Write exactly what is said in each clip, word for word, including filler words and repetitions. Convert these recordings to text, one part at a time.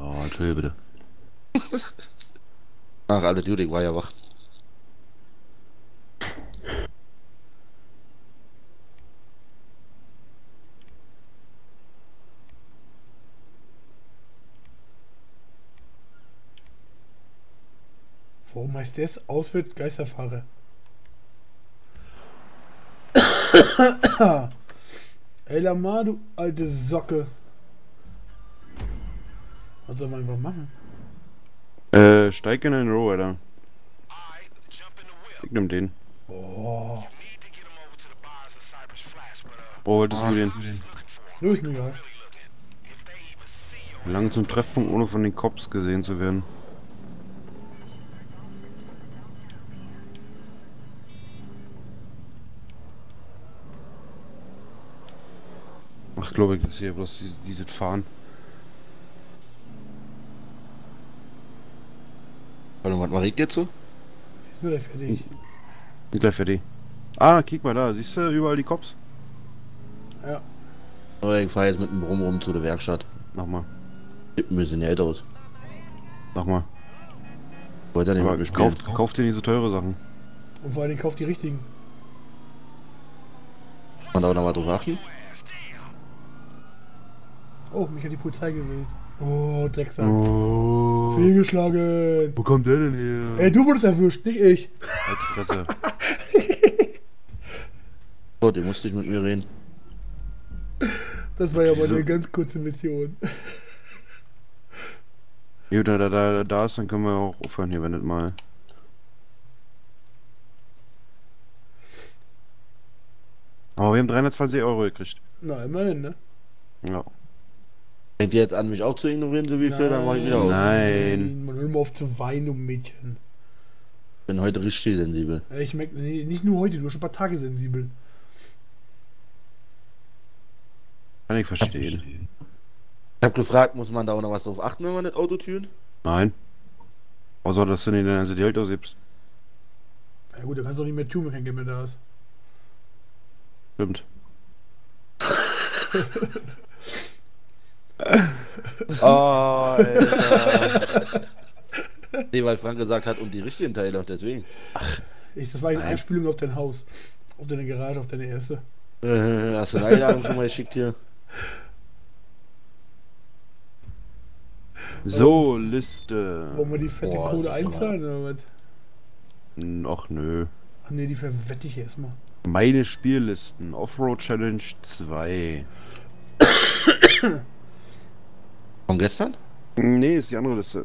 Oh, entschuldige bitte. Ach, alle Duty, ich war ja wach. Warum heißt das? Auswärts Geisterfahrer. Ey, Lamar, du alte Socke. Was soll man einfach machen? Äh, steig in den Row, Alter. Ich nehm den. Oh, Wo wolltest du den? nur ist mir egal. Lang zum Treffpunkt, ohne von den Cops gesehen zu werden. Ach, glaube ich, das hier bloß dieses, dieses Fahren. Warte mal, was mache ich jetzt so? Ist nur der fertig. Bin gleich fertig. Ah, kick mal da. Siehst du überall die Cops? Ja. Oh, ich fahre jetzt mit dem Brumm rum zu der Werkstatt. Mach mal. Sieht ein bisschen nett aus. Mach mal. Wollte er nicht Aber mit mir spielen. kauf, kauf dir nicht so teure Sachen. Und vor allen Dingen kauft die richtigen. Man da noch mal drauf achten. Oh, mich hat die Polizei gewählt. Oh, Drecksack. Oh. Fehlgeschlagen. Wo kommt der denn her? Ey, du wurdest erwischt, nicht ich. Halt die Fresse. Oh, der musste nicht mit mir reden. Das war ja mal Wieso? eine ganz kurze Mission. Gut, da, da, da, da ist, dann können wir auch aufhören hier, wenn nicht mal. Aber wir haben dreihundertzwanzig Euro gekriegt. Na, immerhin, ne? Ja. Fängt ihr jetzt an, mich auch zu ignorieren, so wie viel, dann mach ich wieder aus. Nein. Man hör mal auf zu weinen, du Mädchen. Ich bin heute richtig sensibel. Ey, ich merke, nee, nicht nur heute, du bist schon ein paar Tage sensibel. Kann ich verstehen. Ich hab gefragt, muss man da auch noch was drauf achten, wenn man das Auto türen? Nein. Außer, dass du nicht dein ganze Geld ausgibst. Ja gut, da kannst du auch nicht mehr tun, wenn kein Geld mehr da ist. Stimmt. Oh, Alter. Nee, weil Frank gesagt hat, und die richtigen Teile, deswegen. Ich, das war eine Nein. Anspielung auf dein Haus. Auf deine Garage, auf deine erste. Äh, hast du eine Einladung schon mal geschickt hier? So, Liste. Wollen wir die fette Boah, Kohle das ist einzahlen oder was? Ach nö. Ach nee, die verwette ich erstmal. Meine Spiellisten. Offroad Challenge zwei. Von gestern? Nee, ist die andere Liste.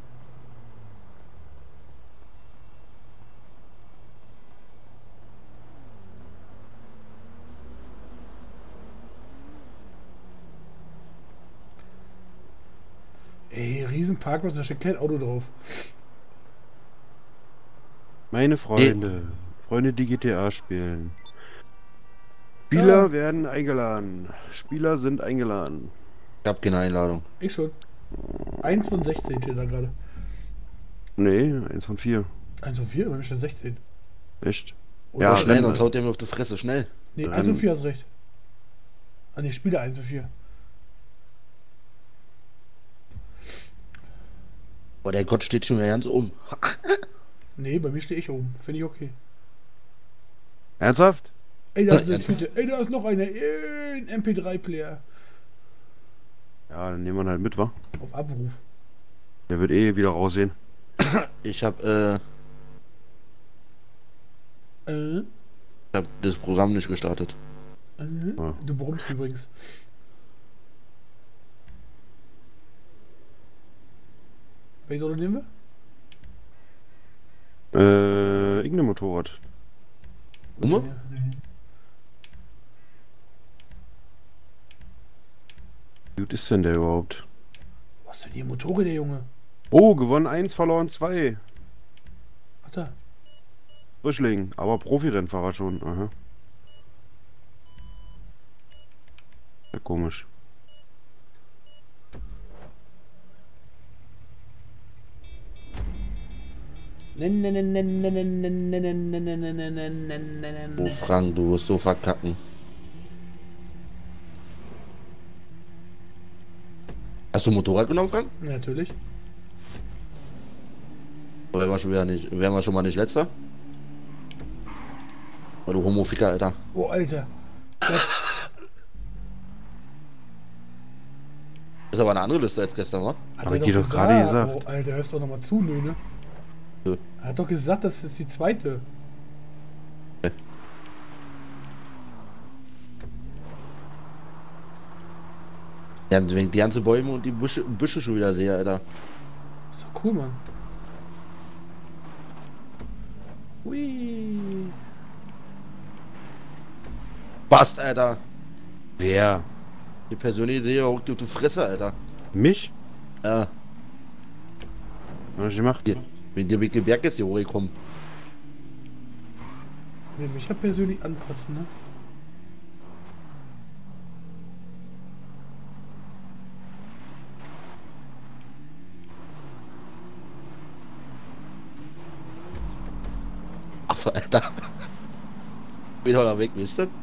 Ey, riesen Parkplatz, da steht kein Auto drauf. Meine Freunde. Freunde, die G T A spielen. Spieler Ja. werden eingeladen. Spieler sind eingeladen. Ich hab keine Einladung. Ich schon. eins von sechzehn steht da gerade. Nee, eins von vier. eins von vier, bei mir steht sechzehn. Echt? Oder Ja, Schnell, dann- sonst haut der mir auf die Fresse, schnell. Nee, Dann- eins von vier hast recht. Ah nee, Spieler eins von vier. Boah, der Gott steht schon wieder ganz oben. Nee, bei mir stehe ich oben. Finde ich okay. Ernsthaft? Ey, da ist eine Ernsthaft? Tüte. Ey, da ist noch eine. Ey, ein M P drei Player. Ja, dann nehmen wir ihn halt mit, wa? Auf Abruf. Der wird eh wieder raussehen. Ich hab, äh, Äh, ich hab das Programm nicht gestartet. äh, Ja. Du brummst übrigens. Welches Auto nehmen wir? Äh, irgendein Motorrad. Nummer? Ja. Wie gut ist denn der überhaupt? Was denn hier Motorräder, Junge? Oh, gewonnen eins, verloren zwei. Ach da. Frischling, aber Profi-Rennfahrer schon. Aha. Ja, komisch. Oh, Frank, du wirst so verkacken. Hast Hast du ein Motorrad genommen, Frank? Natürlich. Wären wir schon wieder nicht, wären wir schon mal nicht letzter? Oh, du Homoficker, Alter. Oh, Alter. Ja, Das ist aber eine andere Liste als gestern, wa? hat Aber er die doch gerade gesagt. Oh, Alter, hörst doch nochmal zu, Nö, ne? Nö. Er hat doch gesagt, das ist die zweite. Ja, wenn ich die ganzen Bäume und die Büsche, Büsche schon wieder sehe, Alter. Ist doch cool, Mann. Hui. Bast, Alter. Wer? Die persönliche Idee auch du, du Fresse, Alter. Mich? Ja, Was hab ich gemacht? hier. Wenn dir mit dem Berg jetzt hier hochgekommen. Will mich ja persönlich ankotzen, ne? Ach, Alter. Bin doch noch weg, wisst ihr?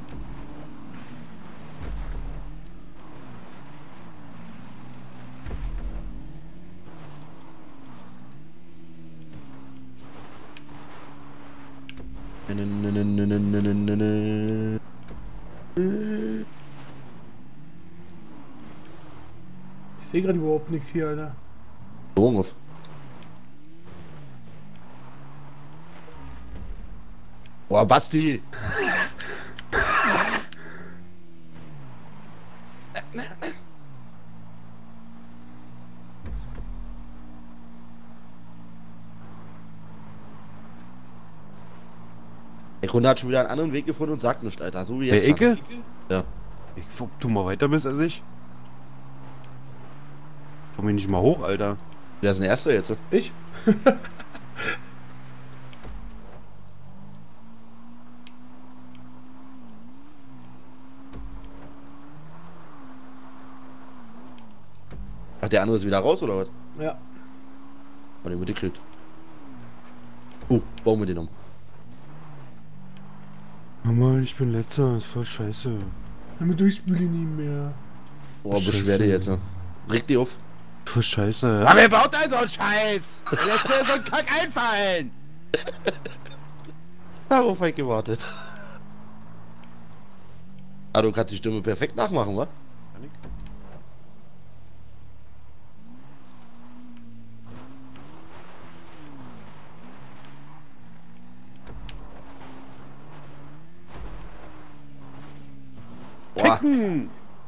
Ne, ne, ne, ne, ne, ne, ne, ne, ne. Ich sehe gerade überhaupt nichts hier, Alter. Junge. Boah, Basti! Der Kunde hat schon wieder einen anderen Weg gefunden und sagt nichts, Alter. So wie Der jetzt. Ecke? Ja. Ich, ob du mal weiter bist als ich? Komm ich nicht mal hoch, Alter. Wer ist denn der Erste jetzt? Ich? Ach, der andere ist wieder raus, oder was? Ja. Hat den mitgekriegt. Uh, bauen wir den um. Mama, ich bin letzter, ist voll scheiße. Damit durchspüle ich nie mehr. Boah, Beschwerde jetzt, ne? Reg die auf. Voll scheiße. Aber wer baut denn so einen Scheiß? Letzter ist so ein Kack einfallen. Darauf hab ich gewartet. Ah, du kannst die Stimme perfekt nachmachen, wa? Boah, Hm.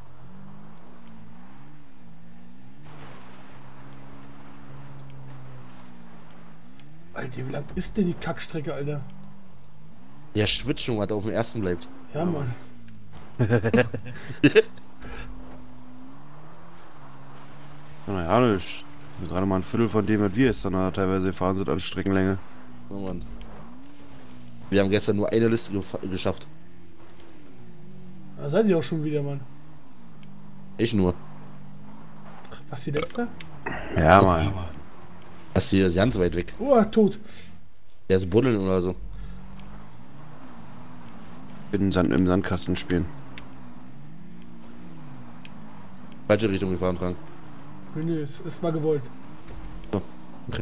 Alter, wie lang ist denn die Kackstrecke, Alter? der schwitzt schon, was auf dem ersten bleibt. Ja, Mann. Naja, nicht. Gerade mal ein Viertel von dem, was wir jetzt dann teilweise gefahren sind an Streckenlänge. Oh Mann. Wir haben gestern nur eine Liste gefa- geschafft. Da seid ihr auch schon wieder, Mann. Ich nur. Was die letzte? Ja, Mann. Das hier ist ganz weit weg. Oh, tot. Der ist buddeln oder so. Ich bin Sand, im Sandkasten spielen. Falsche Richtung gefahren, Frank. Nö, nö, es, es war gewollt. So. Okay.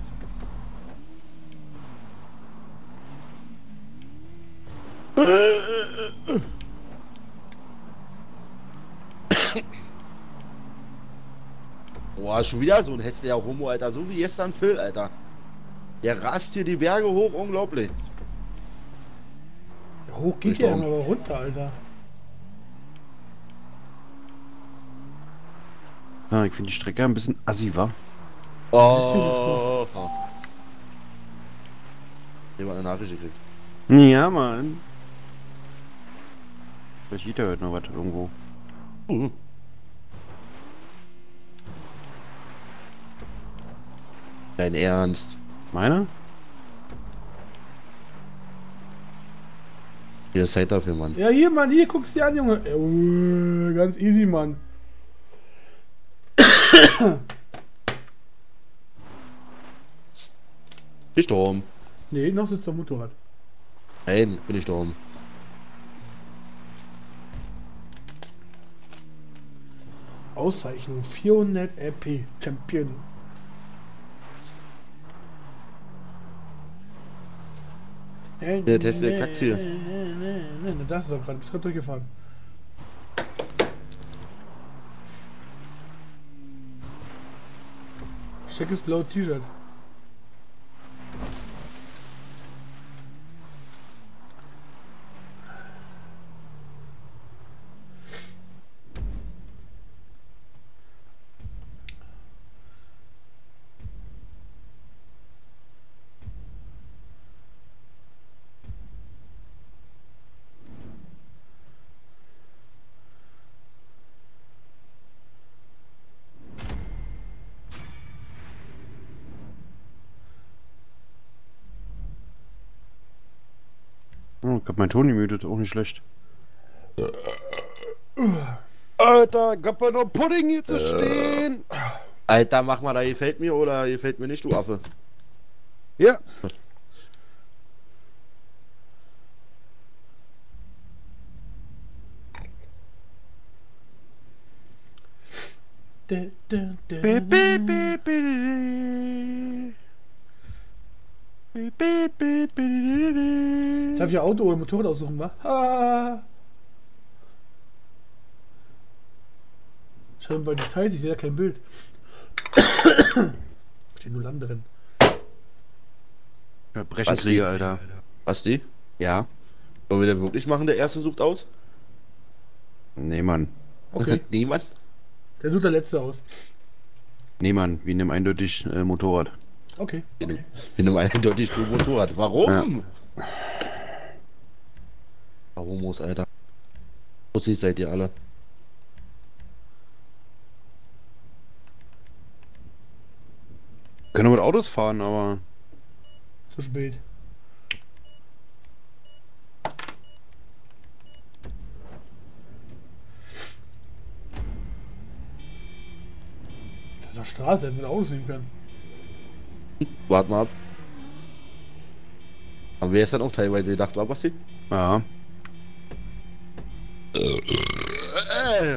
Boah, schon wieder so ein hässlicher Homo, Alter. So wie gestern Phil, Alter. Der rast hier die Berge hoch, unglaublich. Ja, hoch geht Ich ja auch. immer, aber runter, Alter. Ja, ich finde die Strecke ein bisschen assi, wa? Oh. Jemand eine Nachricht gekriegt. Ja, Mann. Vielleicht geht ja heute noch was irgendwo. Uh. Dein Ernst? Meiner? Hier ist Zeit dafür, Mann. Ja, hier, Mann, hier, guck's dir an, Junge. Äh, ganz easy, Mann. Ich da oben. Nee, noch sitzt der Motorrad. Nein, bin ich da oben. Auszeichnung. vierhundert R P. Champion. Der Tesla kackt hier. Ne, ne, das ist doch gerade. Bist gerade durchgefahren. Schickes blaues T-Shirt. Oh, ich hab meinen Ton gemutet, auch nicht schlecht. Alter, ich hab ja noch Pudding hier zu stehen. Alter, mach mal, da gefällt mir oder gefällt mir nicht, du Affe. Ja. Da, da, da, Bi, bi, bi, bi, bi, bi, bi, bi. Darf ich Auto oder Motorrad aussuchen, wa? Ah. Schau mal bei Details, ich sehe da kein Bild. Steht nur Land drin. Verbrechenkriege, Alter. Was die? Ja. Wollen wir denn wirklich machen, der erste sucht aus? Nee, Mann. Okay, Niemand? der sucht der letzte aus. Nee, Mann, wir nehmen eindeutig äh, Motorrad. Okay. Wir nehmen, wir nehmen eindeutig nur Motorrad. Warum? Ja. Warum muss, Alter? Pussys seid ihr alle. Können wir mit Autos fahren, aber... Zu spät. Das ist doch Straße, hätten wir Autos nehmen können. Wart mal ab. Haben wir jetzt dann auch teilweise gedacht, war Basti? Ja. Äh.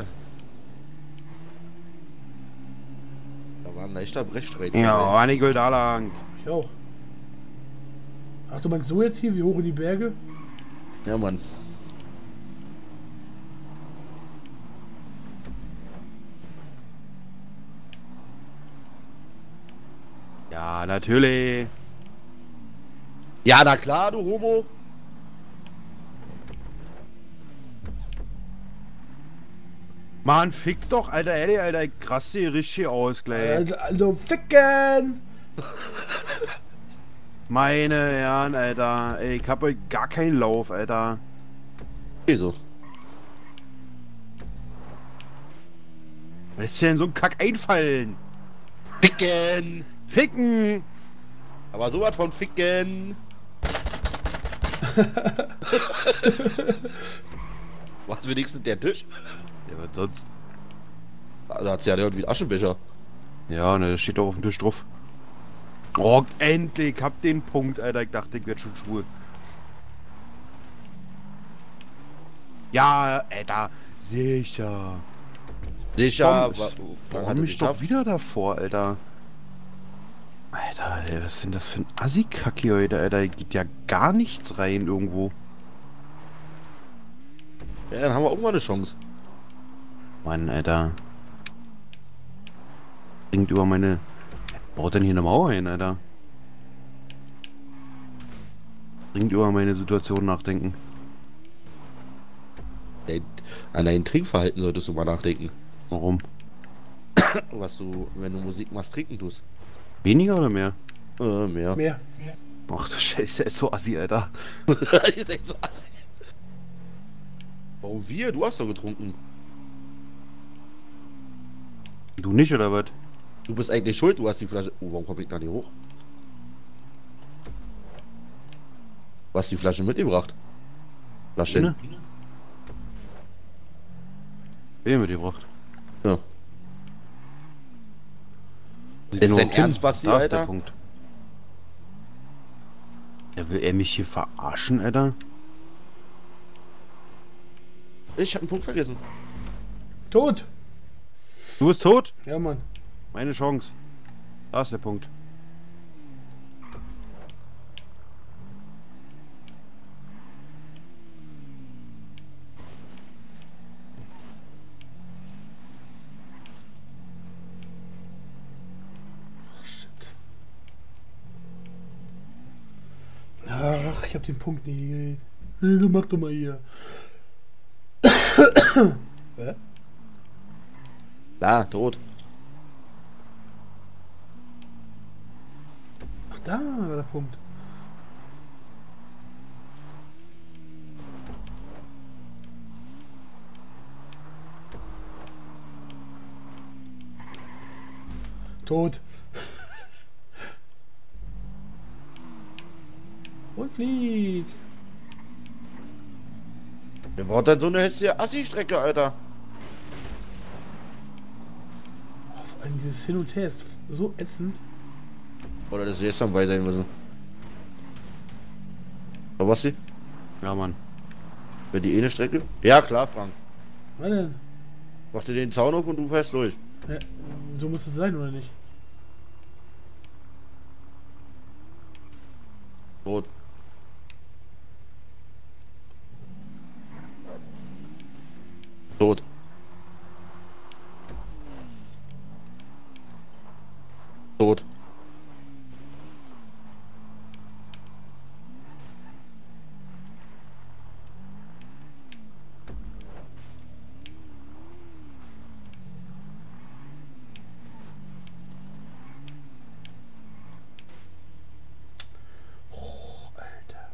Da war ein leichter Brechstreit. Ja, ich will da lang. Ich auch. Ach, du meinst so jetzt hier, wie hoch in die Berge? Ja, Mann. Ja, natürlich. Ja, na klar, du Homo. Mann, fick doch, Alter, Eddie, Alter, ich raste hier richtig aus, gleich. Also, also ficken! Meine Herren, Alter, ey, ich hab heute gar keinen Lauf, Alter. Wieso? Was ist dir denn so ein Kack einfallen? Ficken! Ficken! Aber sowas von Ficken! Was wenigstens der Tisch? Ja, was sonst? Da hat's ja irgendwie einen Aschenbecher. Ja, ne, das steht doch auf dem Tisch drauf. Oh, endlich, ich hab den Punkt, Alter, ich dachte, ich werd schon schwul. Ja, Alter, sicher. Sicher, Komm, wa- ich- wann Warum hat er mich doch geschafft? wieder davor, Alter? Alter, ey, was ist denn das für ein Assi-Kack hier heute, Alter? Hier geht ja gar nichts rein irgendwo. Ja, dann haben wir auch mal eine Chance. Mann, Alter. Bringt über meine... Wer baut denn hier eine Mauer hin, Alter? Bringt über meine Situation nachdenken. Dein, an dein Trinkverhalten solltest du mal nachdenken. Warum? Was du, wenn du Musik machst, trinken tust. Weniger oder mehr? Äh, mehr. Mehr. Ach du Scheiße, jetzt so assi, Alter. Ihr seid so assi. Warum wir? Du hast doch getrunken. Du nicht, oder was? Du bist eigentlich schuld, du hast die Flasche... Oh, warum komm ich da nicht hoch? Du hast die Flasche mitgebracht. Flasche. Ne? Wer mitgebracht? Ja. Die Ist nur dein hin. Ernst, Basti, Da ist der Alter? Punkt. Ja, will er mich hier verarschen, Alter? Ich hab einen Punkt vergessen. Tot! Du bist tot? Ja, Mann. Meine Chance. Da ist der Punkt. Ach, ich hab den Punkt nicht gekriegt. Nee, du mach doch mal hier. Hä? Da, tot. Ach, da war der Punkt. Tot. Und flieg. Wer braucht denn so eine hässliche Assi-Strecke, Alter? Oh, vor allem dieses Hin und Her ist so ätzend. Oder das jetzt dann bei sein müssen. Aber was sie? Ja, Mann. Für die eine Strecke? Ja, klar, Frank. Was denn? Mach dir den Zaun auf und du fährst durch. Ja, so muss es sein, oder nicht? Tot. Tot. Tot. Oh, Alter.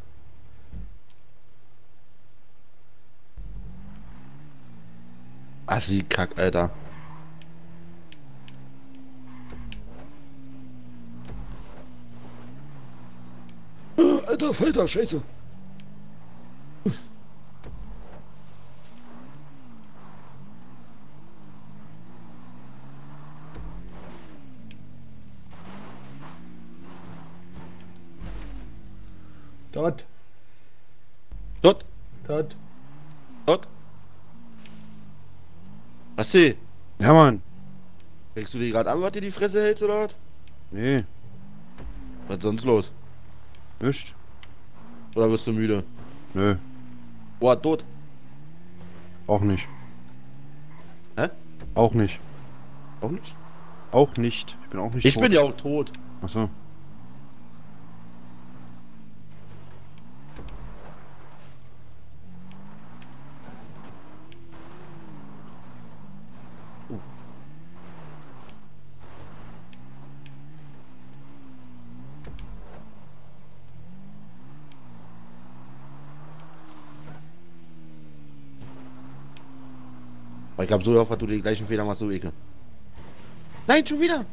Assi-Kack, Alter. Alter Falter, Scheiße. Dort. Dort, Dort. dort. Assi, Ja, Mann. kriegst du die gerade an, was dir die Fresse hältst oder was? Nee, Was ist sonst los? nicht. Oder bist du müde? Nö, Boah, tot. auch nicht. Hä? Auch nicht. Auch nicht? Auch nicht. Ich bin auch nicht Ich tot. bin ja auch tot. Achso. Aber ich glaube so oft, dass du die gleichen Fehler machst, so ekel. Nein, schon wieder.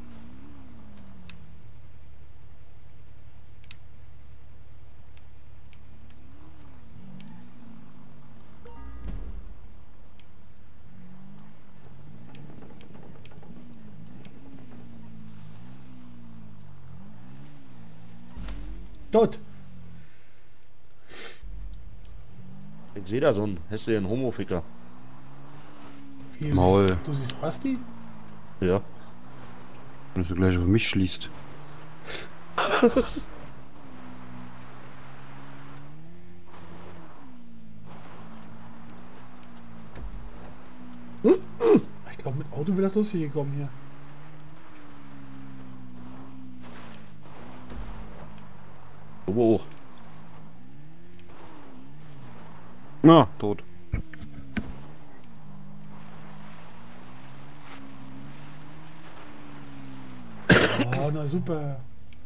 Dort. Ich sehe da so einen hässlichen Homoficker. Wie, Maul. Du siehst, du siehst Basti? Ja. Wenn du gleich auf mich schließt. Ich glaube, mit Auto wäre das lustig gekommen hier. Homo. Na, tot. Oh, na super.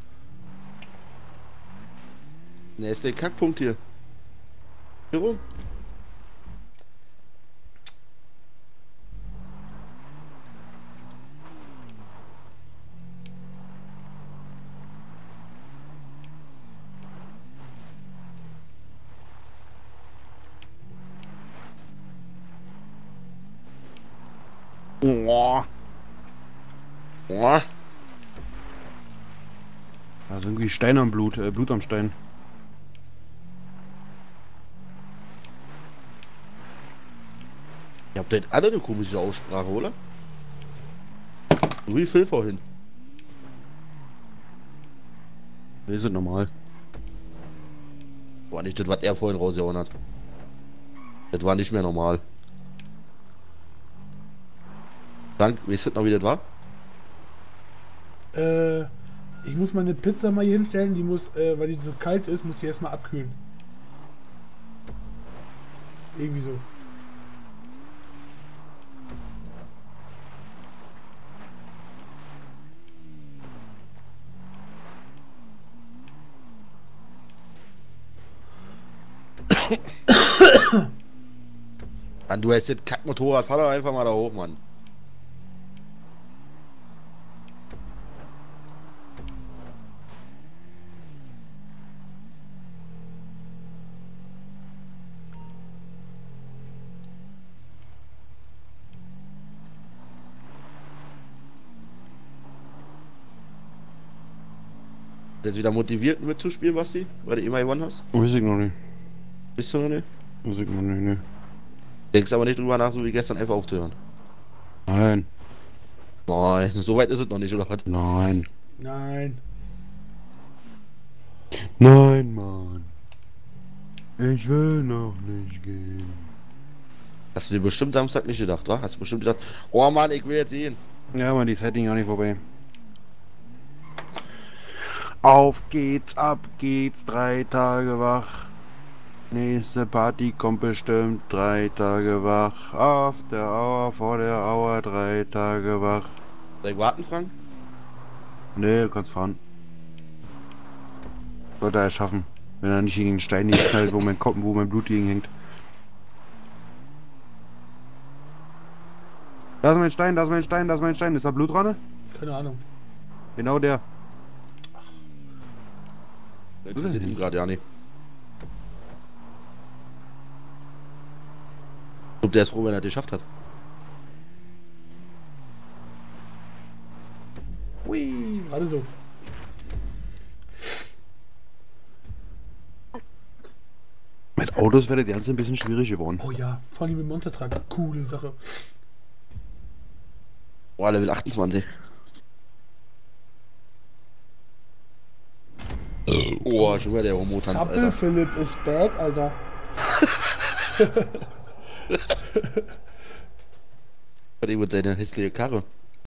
Ne, ist der Kackpunkt hier. Hier rum. Boah. Boah. Also irgendwie Stein am Blut, äh, Blut am Stein. Ihr habt halt alle eine komische Aussprache, oder? So wie Phil vorhin. Wir sind normal. War nicht das, was er vorhin rausgehauen hat. Das war nicht mehr normal. Dank, weißt du noch, wie das war? Äh, ich muss meine Pizza mal hier hinstellen, die muss, äh, weil die so kalt ist, muss die erstmal abkühlen. Irgendwie so. Mann, du hast jetzt Kackmotorrad, fahr doch einfach mal da hoch, Mann. Jetzt wieder motiviert mitzuspielen, Basti? Weil du immer gewonnen hast? Weiß ich noch nicht. Bist du noch nicht? Weiß ich noch nicht, ne. Denkst aber nicht drüber nach, so wie gestern einfach aufzuhören. Nein. Nein, so weit ist es noch nicht, oder was? Nein. Nein. Nein, Mann. Ich will noch nicht gehen. Hast du dir bestimmt Samstag nicht gedacht, wa? Hast du bestimmt gedacht, oh Mann, ich will jetzt sehen. Ja, Mann, die Zeit ging auch nicht vorbei. Auf geht's, ab geht's, drei Tage wach. Nächste Party kommt bestimmt, drei Tage wach. Auf der Auer, vor der Auer, drei Tage wach. Soll ich warten, Frank? Nee, du kannst fahren. Sollte er schaffen. Wenn er nicht gegen den Stein knallt, wo mein Kopf, wo mein Blut gegen hängt. Da ist mein Stein, da ist mein Stein, da ist mein Stein. Ist da Blut dran? Keine Ahnung. Genau der. Das interessiert ihn gerade ja nicht. Ich glaube, der ist froh, wenn er das geschafft hat. Hui, gerade so. Mit Autos wäre das Ganze ein bisschen schwierig geworden. Oh ja, vor allem mit Monster Truck. Coole Sache. Oh, Level achtundzwanzig. Oh, schon wieder der Homo-Tanz, Zappel Alter. Philipp ist back, Alter. Was ist mit seiner hässliche Karre?